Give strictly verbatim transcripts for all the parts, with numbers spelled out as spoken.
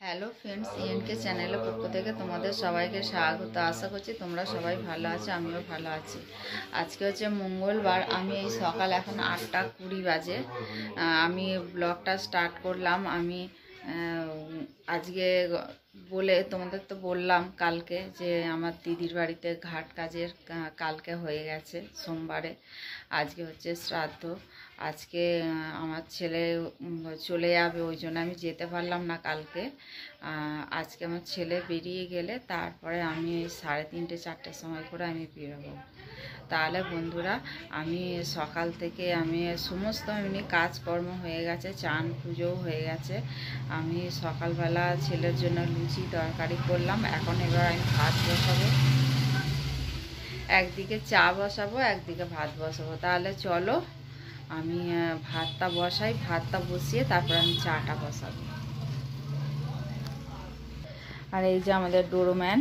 Hello friends, NK চ্যানেলের পক্ষ থেকে তোমাদের সবাইকে স্বাগত। আশা করছি তোমরা সবাই ভালো আছো, আমিও ভালো আছি। আজকে হচ্ছে মঙ্গলবার। আমি এই সকাল এখন আটটা কুড়ি বাজে আমি ব্লগটা স্টার্ট করলাম। আমি আজকে বলে তোমাদের তো বললাম কালকে যে আমার দিদির বাড়িতে ঘাট কাজের কালকে হয়ে গেছে সোমবারে, আজকে হচ্ছে শ্রাদ্ধ। আজকে আমার ছেলে চলে যাবে, ওই জন্য আমি যেতে পারলাম না কালকে। আজকে আমার ছেলে বেরিয়ে গেলে তারপরে আমি সাড়ে তিনটে চারটের সময় করে আমি বেরোবো। তাহলে বন্ধুরা, আমি সকাল থেকে আমি সমস্ত এমনি কাজকর্ম হয়ে গেছে, চান পুজোও হয়ে গেছে। আমি সকালবেলা ছেলের জন্য লুচি তরকারি করলাম। এখন এবার আমি ভাত বসাবো, একদিকে চা বসাবো একদিকে ভাত বসাবো। তাহলে চলো আমি ভাতটা বসাই, ভাতটা বসিয়ে তারপর আমি চাটা বসাবো। আর এই যে আমাদের ডোরম্যান,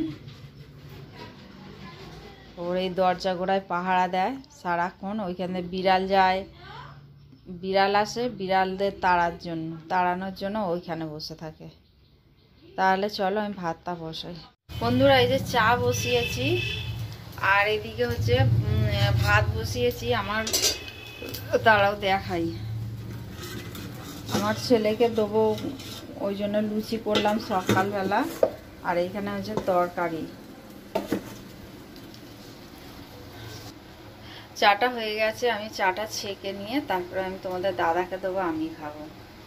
ওর এই দরজা গোড়ায় পাহারা দেয় সারাক্ষণ। ওইখানে বিড়াল যায়, বিড়াল আসে, বিড়ালদের তাড়ার জন্য তাড়ানোর জন্য ওইখানে বসে থাকে। তাহলে চলো আমি ভাতটা বসাই। বন্ধুরা, এই যে চা বসিয়েছি আর এদিকে হচ্ছে ভাত বসিয়েছি। আমার তারাও দেখাই, আমার ছেলেকে দেবো, ওই জন্য লুচি করলাম সকালবেলা। আর এইখানে হচ্ছে তরকারি। চাটা হয়ে গেছে, আমি চাটা ছেঁকে নিয়ে তারপরে আমি তোমাদের দাদাকে দেবো, আমি খাবো।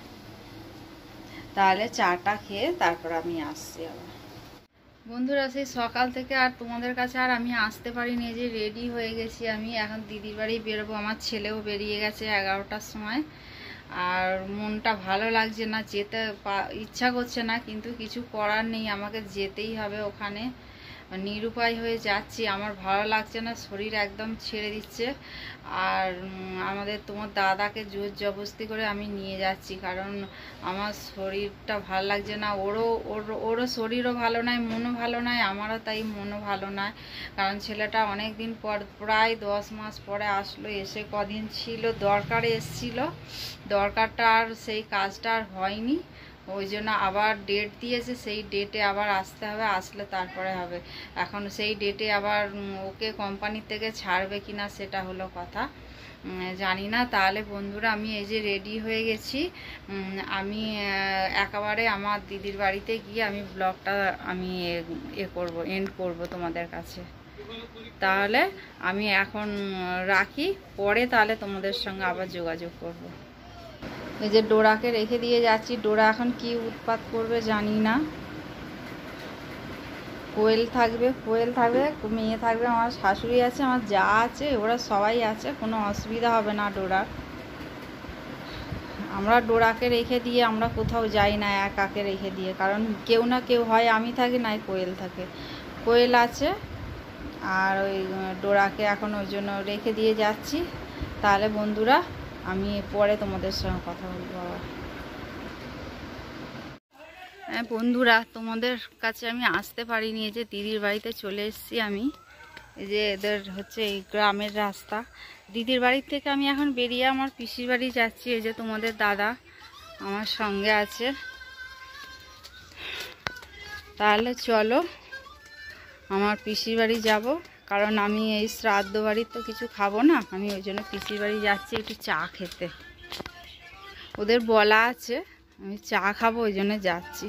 তাহলে চাটা খেয়ে তারপর আমি আসছি আবার। বন্ধুরা, সেই সকাল থেকে আর তোমাদের কাছে আর আমি আসতে পারিনি। যে রেডি হয়ে গেছি আমি, এখন দিদির বাড়ি বেরোবো। আমার ছেলেও বেরিয়ে গেছে এগারোটার সময়। আর মনটা ভালো লাগছে না, যেতে ইচ্ছা করছে না, কিন্তু কিছু করার নেই, আমাকে যেতেই হবে ওখানে। নিরুপায় হয়ে যাচ্ছি, আমার ভালো লাগছে না, শরীর একদম ছেড়ে দিচ্ছে। আর আমাদের তোমার দাদাকে জোর জবরদস্তি করে আমি নিয়ে যাচ্ছি, কারণ আমার শরীরটা ভালো লাগছে না। ওরও ওর ওরও শরীরও ভালো নয়, মনও ভালো নয়, আমারও তাই মনও ভালো নয়। কারণ ছেলেটা অনেক দিন পর, প্রায় দশ মাস পরে আসলো, এসে কদিন ছিল, দরকারে এসছিল, দরকারটা আর সেই কাজটা আর হয়নি। ওই জন্য আবার ডেট দিয়েছে, সেই ডেটে আবার আসতে হবে, আসলে তারপরে হবে। এখন সেই ডেটে আবার ওকে কোম্পানি থেকে ছাড়বে কিনা সেটা হলো কথা, জানি না। তাহলে বন্ধুরা, আমি এই যে রেডি হয়ে গেছি, আমি একেবারে আমার দিদির বাড়িতে গিয়ে আমি ব্লগটা আমি এ করব, এন্ড করব তোমাদের কাছে। তাহলে আমি এখন রাখি, পরে তাহলে তোমাদের সঙ্গে আবার যোগাযোগ করব। এই যে ডোরাকে রেখে দিয়ে যাচ্ছি, ডোরা এখন কি উৎপাত করবে জানি না। কোয়েল থাকবে, কোয়েল থাকবে, মেয়ে থাকবে, আমার শাশুড়ি আছে, আমার যা আছে, ওরা সবাই আছে, কোনো অসুবিধা হবে না ডোরার। আমরা ডোরাকে রেখে দিয়ে আমরা কোথাও যাই না একাকে রেখে দিয়ে, কারণ কেউ না কেউ হয় আমি থাকি নাই কোয়েল থাকে। কোয়েল আছে আর ওই ডোরাকে এখন ওই জন্য রেখে দিয়ে যাচ্ছি। তাহলে বন্ধুরা, আমি পরে তোমাদের সঙ্গে কথা বলবো আবার। হ্যাঁ বন্ধুরা, তোমাদের কাছে আমি আসতে পারিনি, এই যে দিদির বাড়িতে চলে এসেছি আমি। এই যে এদের হচ্ছে এই গ্রামের রাস্তা, দিদির বাড়ির থেকে আমি এখন বেরিয়ে আমার পিসির বাড়ি যাচ্ছি। এই যে তোমাদের দাদা আমার সঙ্গে আছে। তাহলে চলো আমার পিসির বাড়ি যাব, কারণ আমি এই শ্রাদ্ধ বাড়ির তো কিছু খাবো না, আমি ওই জন্য পিসির বাড়ি যাচ্ছি একটু চা খেতে। ওদের বলা আছে আমি চা খাবো, ওই জন্য যাচ্ছি।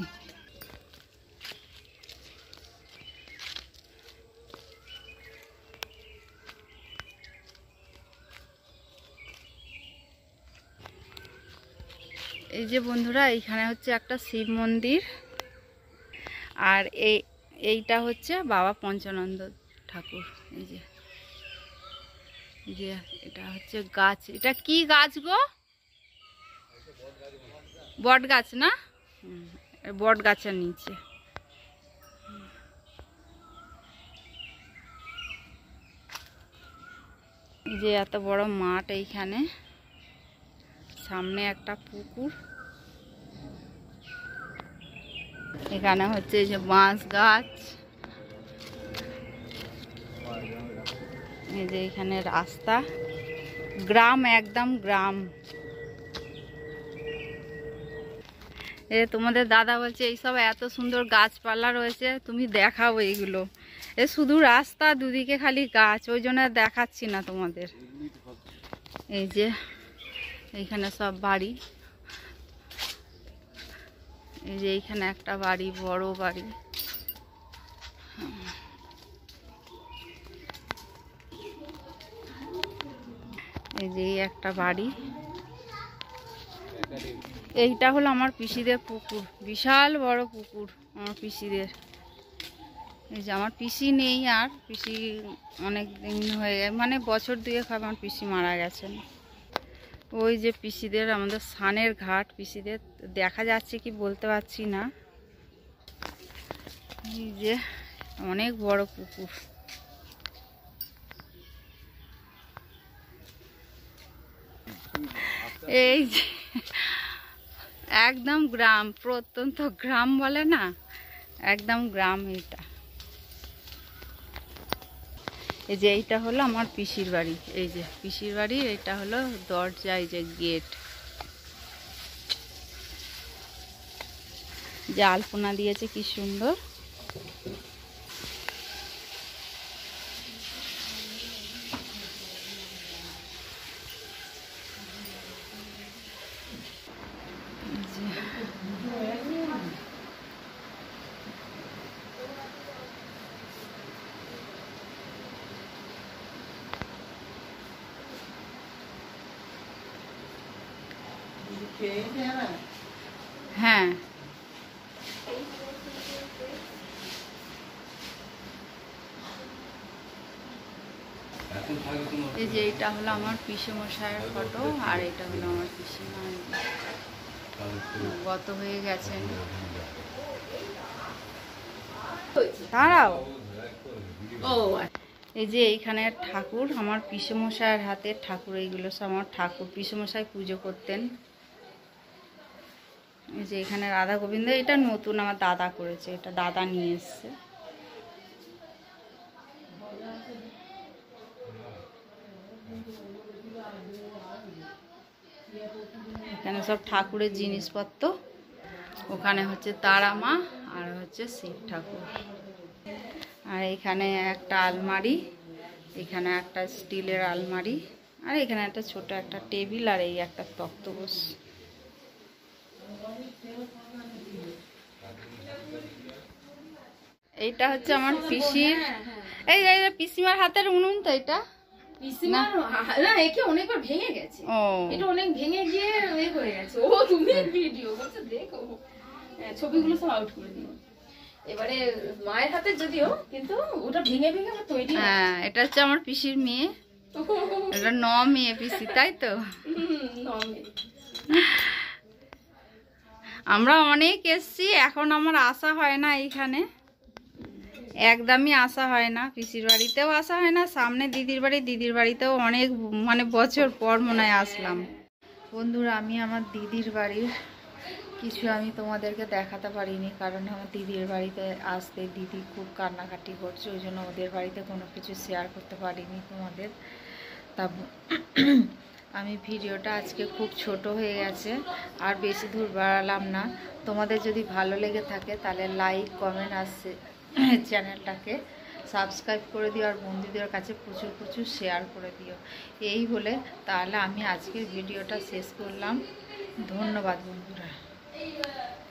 এই যে বন্ধুরা, এইখানে হচ্ছে একটা শিব মন্দির, আর এই এইটা হচ্ছে বাবা পঞ্চানন্দ ঠাকুর। এই যে এই যে এটা হচ্ছে গাছ, এটা কি গাছ গো? বট গাছ না? বট গাছের নিচে। এই যে এত বড় মাঠ, এইখানে সামনে একটা পুকুর, এখানে হচ্ছে এই যে বাঁশ গাছ, এই যে এখানে রাস্তা, গ্রাম, একদম গ্রাম। এ তোমাদের দাদা বলছে এইসব এত সুন্দর গাছপালা রয়েছে, তুমি দেখাও এইগুলো। এ শুধু রাস্তা, দুদিকে খালি গাছ, ওই জন্য দেখাচ্ছি না তোমাদের। এই যে এইখানে সব বাড়ি, এই যে এইখানে একটা বাড়ি, বড় বাড়ি। এই যে একটা বাড়ি, এইটা হলো আমার পিসিদের পুকুর, বিশাল বড় পুকুর আমার পিসিদের। এই যে আমার পিসি নেই আর, পিসি অনেক দিন হয়ে মানে বছর দুয়েক হবে আমার পিসি মারা গেছেন। ওই যে পিসিদের আমাদের সানের ঘাট, পিসিদের দেখা যাচ্ছে কি বলতে পারছি না। এই যে অনেক বড় পুকুর। এই যে একদম গ্রাম, প্রত্যন্ত গ্রাম বলে না, একদম গ্রাম এটা। এই যে এইটা হলো আমার পিসির বাড়ি, এই যে পিসির বাড়ি, এটা হলো দরজা, এই যে গেট। যে আলপনা দিয়েছে কি সুন্দর। হ্যাঁ, এই যে এইটা হলো আমার পিসেমশাইয়ের ফটো, আর এটা হলো আমার পিসিমা, গত হয়ে গেছেন। দাঁড়াও, এই যে এইখানে ঠাকুর, আমার পিসেমশাইয়ের হাতের ঠাকুর, এইগুলো সব আমার ঠাকুর, পিসেমশাই পুজো করতেন। এই যে এখানে রাধা গোবিন্দ, এটা নতুন আমার দাদা করেছে, এটা দাদা নিয়ে এসছে। এখানে সব ঠাকুরের জিনিসপত্র, ওখানে হচ্ছে তারা মা আর হচ্ছে শিব ঠাকুর। আর এখানে একটা আলমারি, এখানে একটা স্টিলের আলমারি, আর এখানে একটা ছোট একটা টেবিল, আর এই একটা তক্তপোষ। এইটা হচ্ছে আমার পিসির, এই পিসিমার হাতের উনুন তো এটা। অনেকবার ভেঙে গেছে, এটা অনেক ভেঙে গিয়ে হয়ে গেছে। ও তুমি ভিডিও করছো, দেখো ছবিগুলো সব আউট করে দিও। এবারে মায়ের হাতে যদিও, কিন্তু ওটা ভেঙে ভেঙে আমার তৈরি। হ্যাঁ, এটা হচ্ছে আমার পিসির মেয়ে, এটা ন মেয়ে পিসি, তাই তো। আমরা অনেক এসছি, এখন আমার আসা হয় না এইখানে, একদমই আসা হয় না। পিসির বাড়িতেও আসা হয় না, সামনে দিদির বাড়ি, দিদির বাড়িতেও অনেক মানে বছর পর মনে হয় আসলাম। বন্ধুরা, আমি আমার দিদির বাড়ির কিছু আমি তোমাদেরকে দেখাতে পারিনি, কারণ আমার দিদির বাড়িতে আসতে দিদি খুব কান্নাকাটি করছে, ওই জন্য ওদের বাড়িতে কোনো কিছু শেয়ার করতে পারিনি তোমাদের। তা আমি ভিডিওটা আজকে খুব ছোট হয়ে গেছে, আর বেশি দূর বাড়ালাম না। তোমাদের যদি ভালো লেগে থাকে তাহলে লাইক, কমেন্ট আর চ্যানেলটাকে সাবস্ক্রাইব করে দিও, আর বন্ধুদের কাছে প্রচুর প্রচুর শেয়ার করে দিও। এই বলে তাহলে আমি আজকের ভিডিওটা শেষ করলাম। ধন্যবাদ বন্ধুরা।